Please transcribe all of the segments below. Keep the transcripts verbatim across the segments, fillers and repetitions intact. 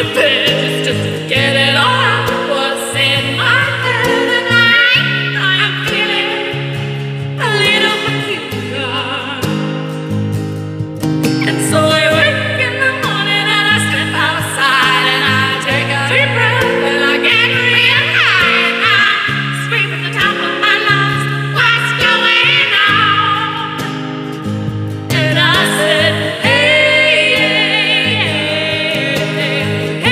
in bed just to get it all out what's in my head. And I, I'm feeling a little peculiar. And so I wake in the morning and I step outside and I take a deep breath and I get real high and I scream at the top of my lungs, what's going on? And I said, hey, hey, hey,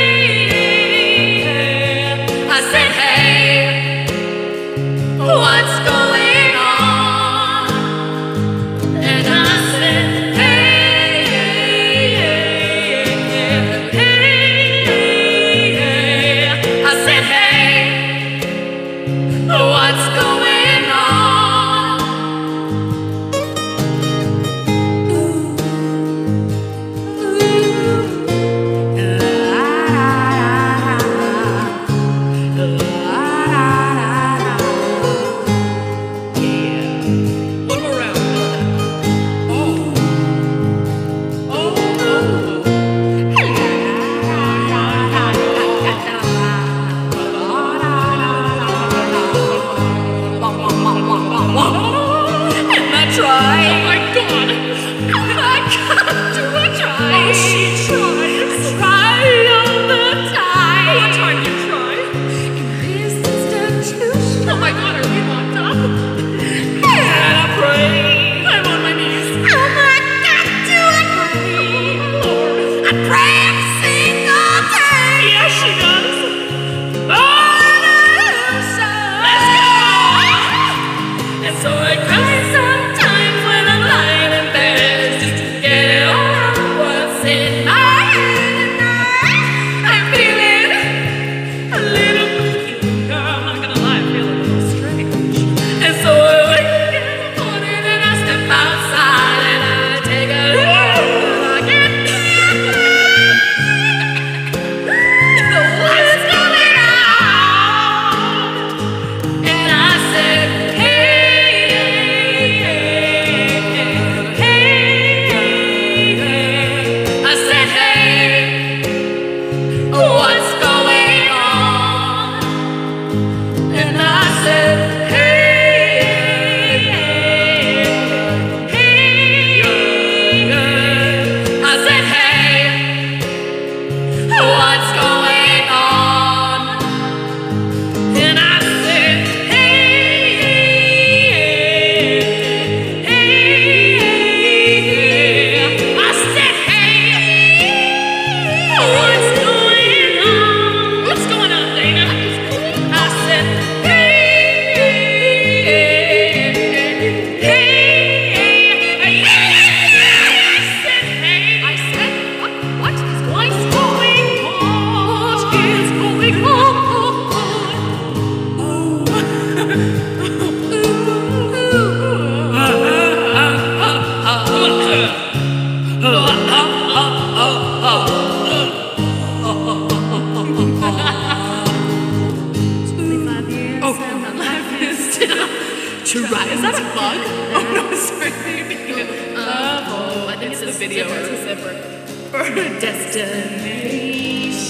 hey. I said, hey, what's going on? And I said, hey, hey, hey, hey. I said, hey, what's going on? Ooh, ooh, la, la, la, yeah. One more round. Oh, oh, and I tried. Oh my God. I can't do a try. Oh, she tries. I try all the time. What time do you try? In this institution. Oh my God, are we locked up? And I pray. I'm on my knees. Oh my God, do I pray? Oh Lord. I pray every single day. Yes, she does. Let's go. And so I cry sometimes when I'm lying in bed just to get it all out what's in my head. And I, I'm feeling a little peculiar. I'm not gonna lie, I feel a little strange. And so I wake in the morning and I step outside and I take a look and I get what's going on? And I said, hey, hey, hey, hey. I said, hey, what's going on? And I said, hey, hey, hey. I said, hey, what's going on? And I said, hey, hey, hey. I said, hey, what's going on? What's going on, Dana? I said, hey, hey, hey. I said, hey. I said, what, what is going on? What is going on? twenty-five years and my life is still trying. Is that a bug? Oh no, sorry, baby. Oh, I think it's a video or a zipper. For destination.